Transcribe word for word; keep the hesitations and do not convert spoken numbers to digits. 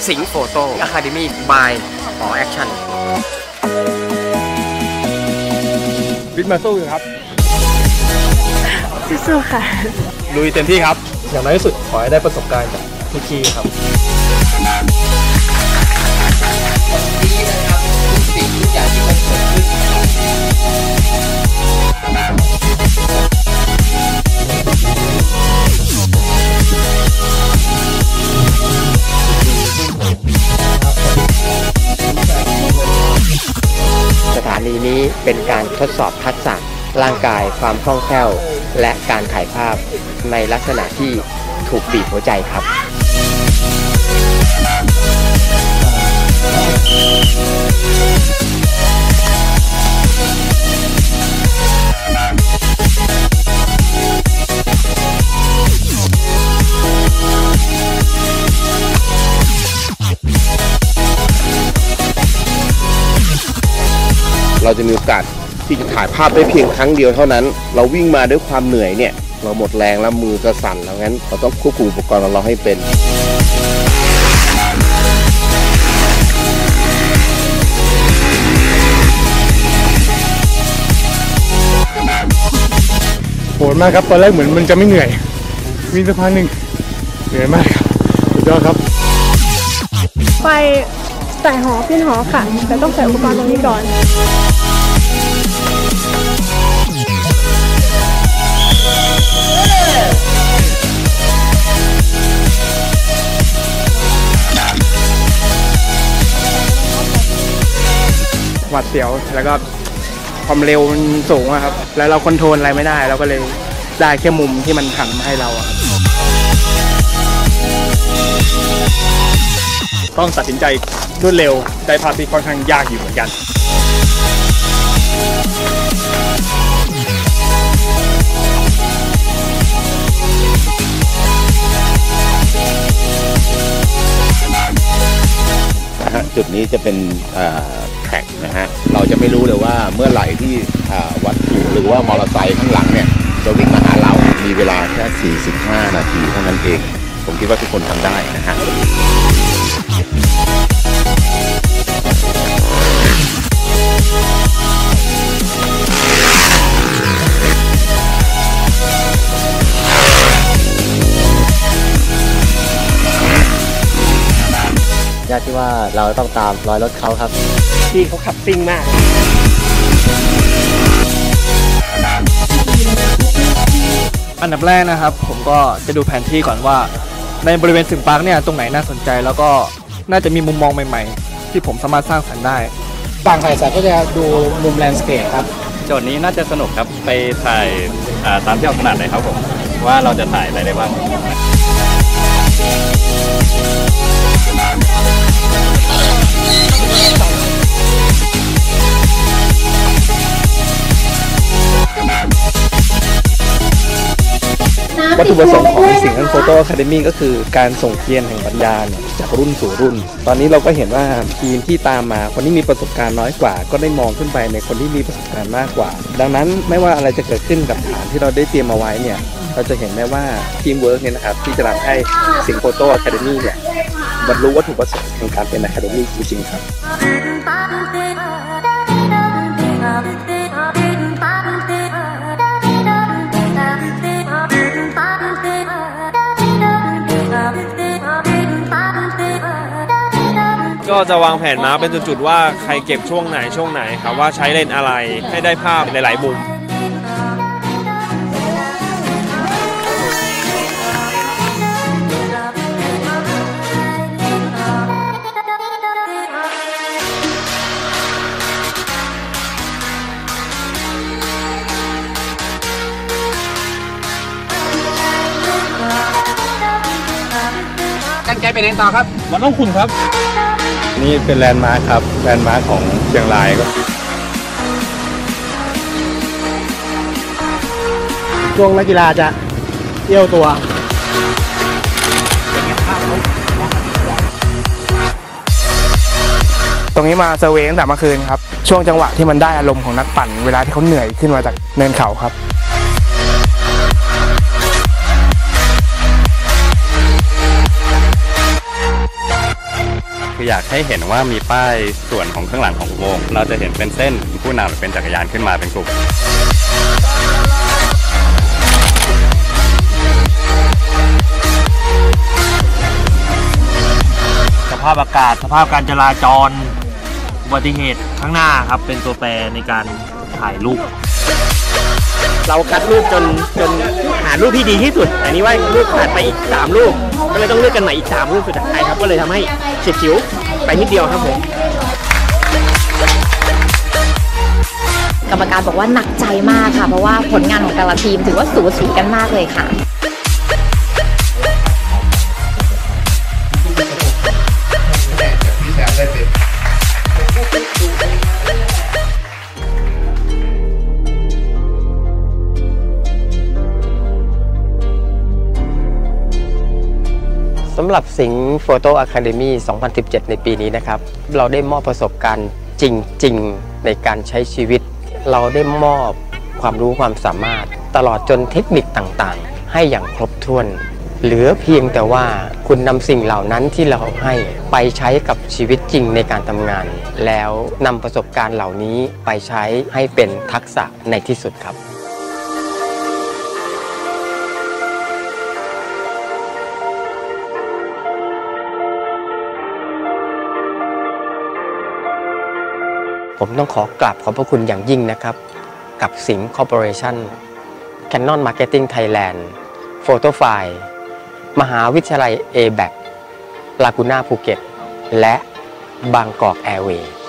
สิงห์โฟโต้อะคาเดมี่ by หอแอคชั่นวิทย์มาสู้ครับสู้ค่ะลุยเต็มที่ครับอย่างน้อยที่สุดขอให้ได้ประสบการณ์จากทุกทีครับดีนะครับทุกสิ่งทุกอย่างที่มันเกิดขึ้นสถานีนี้เป็นการทดสอบทักษะร่างกายความคล่องแคล่วและการถ่ายภาพในลักษณะที่ถูกบีบหัวใจครับเราจะมีโอกาสที่จะถ่ายภาพได้เพียงครั้งเดียวเท่านั้นเราวิ่งมาด้วยความเหนื่อยเนี่ยเราหมดแรงแล้วมือจะสั่นแล้วงั้นเราต้องควบคุมอุปกรณ์ของเราให้เป็นโหดมากครับตอนแรกเหมือนมันจะไม่เหนื่อยมีสักพักหนึ่งเหนื่อยมากครับสุดยอดครับไปใส่หอขึ้นหอค่ะแต่ต้องใส่อุปกรณ์ตรงนี้ก่อนหวาดเสียวแล้วก็ความเร็วมันสูงครับแล้วเราคอนโทรลอะไรไม่ได้เราก็เลยได้แค่มุมที่มันหันมาให้เราต้องตัดสินใจรวดเร็วได้ภาพที่ค่อนข้างยากอยู่เหมือนกันจุดนี้จะเป็นแทร็กนะฮะเราจะไม่รู้เลยว่าเมื่อไหร่ที่วัตถุหรือว่ามอเตอร์ไซค์ข้างหลังเนี่ยจะวิ่งมาหาเรามีเวลาแค่สี่สิบห้านาทีเท่านั้นเองผมคิดว่าทุกคนทำได้นะฮะยากที่ว่าเราต้องตามรอยรถเขาครับที่เขาขับซิ่งมากอันดับแรกนะครับผมก็จะดูแผนที่ก่อนว่าในบริเวณสิงห์ปาร์คเนี่ยตรงไหนน่าสนใจแล้วก็น่าจะมีมุมมองใหม่ๆที่ผมสามารถสร้างสรรค์ได้บางถ่ายสัตว์ก็จะดูมุมแลนด์สเคปครับโจทย์นี้น่าจะสนุกครับไปถ่ายตามที่เราถนัดเลยครับผมว่าเราจะถ่ายอะไรได้บ้างวัตถุประสงค์ของสิงห์โฟโต้อะคาเดมี่ก็คือการส่งเทียนแห่งปัญญาจากรุ่นสู่รุ่นตอนนี้เราก็เห็นว่าทีมที่ตามมาคนที่มีประสบการณ์น้อยกว่าก็ได้มองขึ้นไปในคนที่มีประสบการณ์มากกว่าดังนั้นไม่ว่าอะไรจะเกิดขึ้นกับฐานที่เราได้เตรียมเอาไว้เนี่ยเราจะเห็นได้ว่าทีมเวิร์กเนี่ยนะครับที่จะทำให้สิงห์โฟโต้อะคาเดมี่เนี่ยบรรลุวัตถุประสงค์ในการเป็นอะคาเดมี่จริงๆครับก็จะวางแผนมาเป็นจุดๆว่าใครเก็บช่วงไหนช่วงไหนครับว่าใช้เลนอะไรให้ได้ภาพหลายๆมุมตั้งใจไปเล่นต่อครับมันต้องคุณครับนี่เป็นแลนด์มาร์คครับแลนด์มาร์คของเชียงรายก็ช่วงนักกีฬาจะเอี้ยวตัว ตรงนี้มาเซอร์เวย์ตั้งแต่เมื่อคืนครับช่วงจังหวะที่มันได้อารมณ์ของนักปั่นเวลาที่เขาเหนื่อยขึ้นมาจากเนินเขาครับอยากให้เห็นว่ามีป้ายส่วนของข้างหลังของอุโมงค์เราจะเห็นเป็นเส้นผู้นำเป็นจักรยานขึ้นมาเป็นกลุ่มสภาพอากาศสภาพการจราจรอุบัติเหตุข้างหน้าครับเป็นตัวแปรในการถ่ายรูปเราคัดรูปจนจนหารูปที่ดีที่สุดแต่นี้ว่ารูปขาดไปอีกสามรูปก็เลยต้องเลือกกันใหม่อีกสามรูปสุดท้ายครับก็เลยทำให้เฉียดฉิวไปนิดเดียวครับผมกรรมการบอกว่าหนักใจมากค่ะเพราะว่าผลงานของแต่ละทีมถือว่าสูสีกันมากเลยค่ะสำหรับสิงห์โฟโต้อะคาเดมี่สองพันสิบเจ็ดในปีนี้นะครับเราได้มอบประสบการณ์จริงๆในการใช้ชีวิตเราได้มอบความรู้ความสามารถตลอดจนเทคนิคต่างๆให้อย่างครบถ้วนเหลือเพียงแต่ว่าคุณนำสิ่งเหล่านั้นที่เราให้ไปใช้กับชีวิตจริงในการทำงานแล้วนำประสบการณ์เหล่านี้ไปใช้ให้เป็นทักษะในที่สุดครับผมต้องขอกราบขอบพระคุณอย่างยิ่งนะครับกับสิงห์คอร์ปอเรชั่น Canon Marketing Thailand Photofile มหาวิทยาลัย เอ แบค ลากูน่าภูเก็ตและบางกอกแอร์เวย์